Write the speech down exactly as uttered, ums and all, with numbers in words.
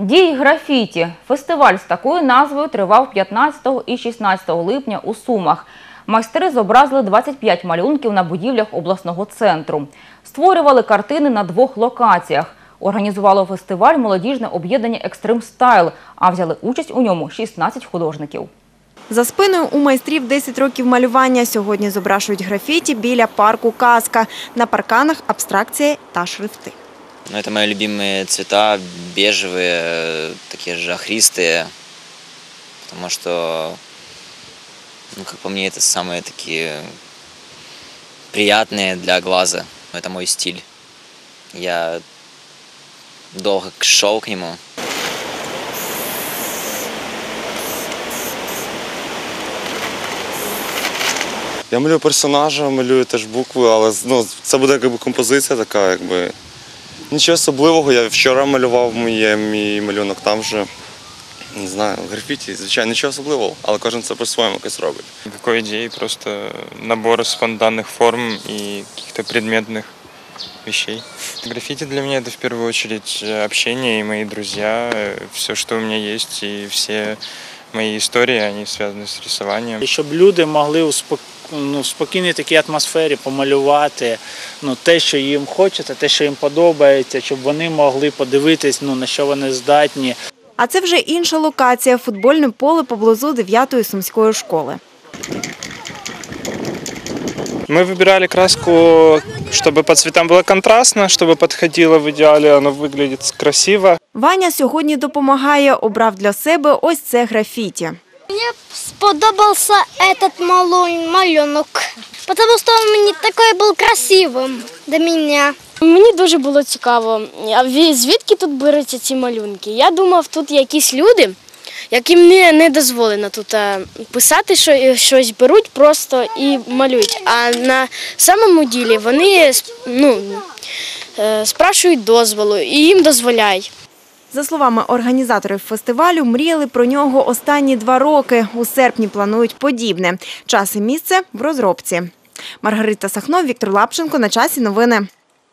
Дій графіті. Фестиваль з такою назвою тривав п'ятнадцятого і шістнадцятого липня у Сумах. Майстри зобразили двадцять п'ять малюнків на будівлях обласного центру. Створювали картини на двох локаціях. Організувало фестиваль молодіжне об'єднання «Екстрим Стайл», а взяли участь у ньому шістнадцять художників. За спиною у майстрів десять років малювання. Сьогодні зображують графіті біля парку «Казка». На парканах абстракції та шрифти. Ну, это мои любимые цвета, бежевые, такие же охристые, потому что, ну, как по мне, это самые такие приятные для глаза. Это мой стиль. Я долго шел к нему. Я малюю персонажа, малюю теж букви, але ну, це буде якби композиція така, якби. Нічого особливого, я вчора малював моє, мій малюнок, там вже, не знаю, графіті, звичайно, нічого особливого, але кожен це по-своєму якось робить. Никакой идеи, просто набор спонтанных форм и каких-то предметных вещей. Граффити для меня это в первую очередь общение и мои друзья, все, что у меня есть, и все мои истории, они связаны с рисованием. І щоб люди могли у спок... ну, в спокійній такій атмосфері помалювати ну, те, що їм хочеться, те, що їм подобається, щоб вони могли подивитись, ну, на що вони здатні. А це вже інша локація – футбольне поле поблизу дев'ятої сумської школи. Мы выбирали краску, чтобы по цветам было контрастно, чтобы подходило в идеале, оно выглядит красиво. Ваня сьогодні допомагає, обрав для себе ось це графіті. Мені сподобався цей малюнок, тому що він такий був красивим для мене. Мені дуже було цікаво, а звідки тут беруться ці малюнки? Я думав, тут якісь люди, яким не, не дозволено тут писати, що щось беруть просто і малюють. А на самому ділі вони ну, спрашують дозволу і їм дозволяють. За словами організаторів фестивалю, мріяли про нього останні два роки. У серпні планують подібне. Час і місце в розробці. Маргарита Сахно, Віктор Лапченко. На часі новини.